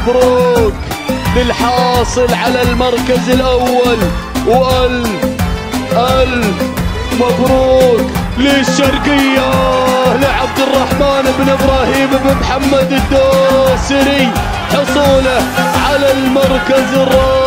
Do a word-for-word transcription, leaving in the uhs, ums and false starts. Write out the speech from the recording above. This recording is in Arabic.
مبروك للحاصل على المركز الأول، وألف ألف مبروك للشرقية لعبد الرحمن بن إبراهيم بن محمد الدوسري حصوله على المركز الرابع.